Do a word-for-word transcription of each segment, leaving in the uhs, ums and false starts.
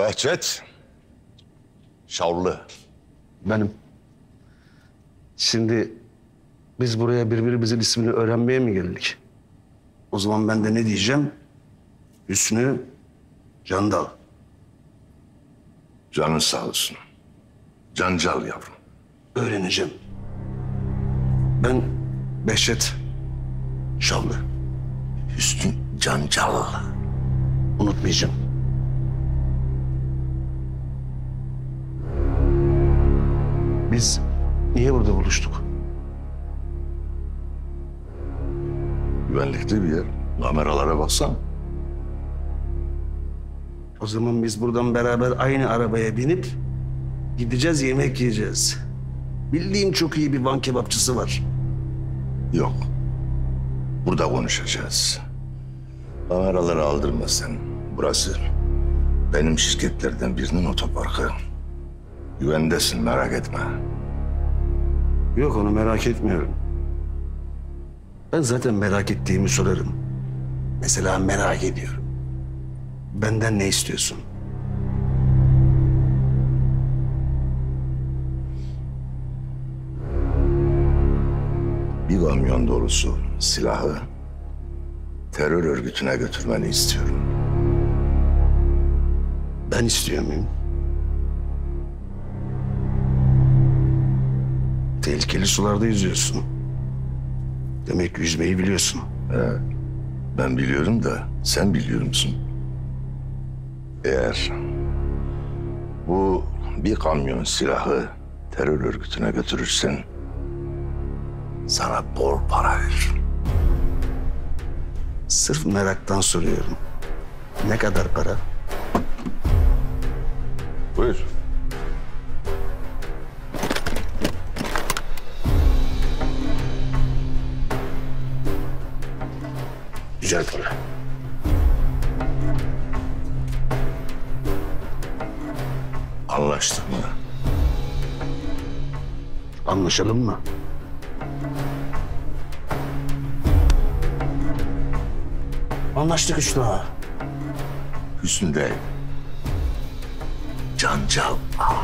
Behçet. Şavlı. Benim. Şimdi biz buraya birbirimizin ismini öğrenmeye mi geldik? O zaman ben de ne diyeceğim? Hüsnü Candal. Canın sağ olsun. Cancal yavrum. Öğreneceğim. Ben Behçet Şavlı. Hüsnü Cancal. Unutmayacağım. Biz niye burada buluştuk? Güvenlikli bir yer. Kameralara baksan. O zaman biz buradan beraber aynı arabaya binip gideceğiz, yemek yiyeceğiz. Bildiğim çok iyi bir Van kebapçısı var. Yok. Burada konuşacağız. Kameraları aldırma sen. Burası benim şirketlerden birinin otoparkı. Güvendesin, merak etme. Yok, onu merak etmiyorum. Ben zaten merak ettiğimi sorarım. Mesela merak ediyorum. Benden ne istiyorsun? Bir kamyon dolusu silahı terör örgütüne götürmeni istiyorum. Ben istiyor muyum? Tehlikeli sularda yüzüyorsun. Demek yüzmeyi biliyorsun. He, ben biliyorum da sen biliyor musun? Eğer bu bir kamyon silahı terör örgütüne götürürsen sana bol para veririm. Sırf meraktan soruyorum. Ne kadar para? Buyur. Güzel para. Anlaştık mı? Anlaşalım mı? Anlaştık Hüsnü ağa. Hüsnü değil. Cancal ağa.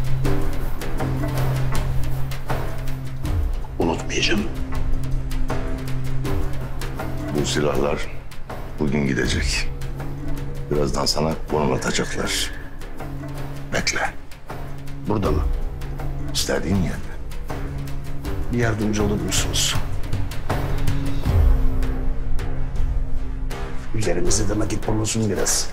Unutmayacağım. Bu silahlar bugün gidecek. Birazdan sana konum atacaklar. Bekle. Burada mı? İstediğin yerde. Bir yardımcı olur musunuz? Üzerimizde de nakit bulunsun biraz.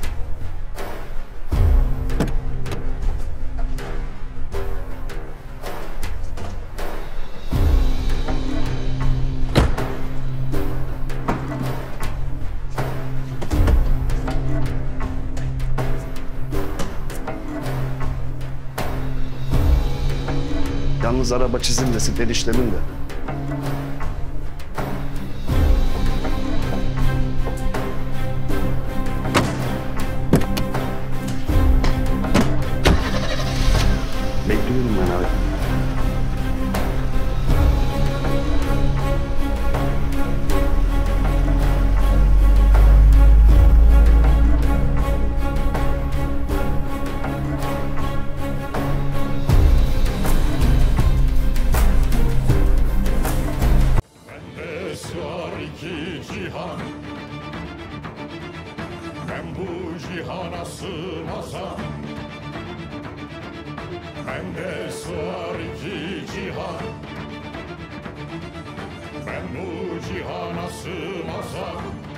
Yalnız araba çizilmesin, perişlemin de. Bekliyorum ben abi. Cihan, ben bu cihana sığmazam. Bende sığar iki cihan, ben bu cihana sığmazam.